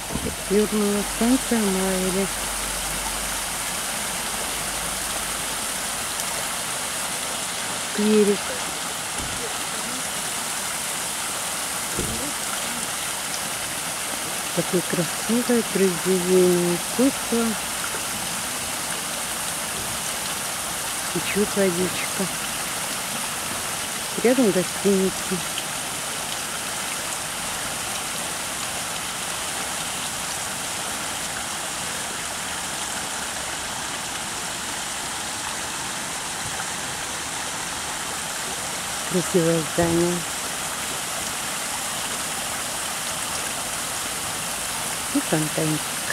Юрмала станция Майли. Берег. Такое красивое произведение искусства. Течет водичка. Рядом гостиница. Красивое здание. И фонтанчик.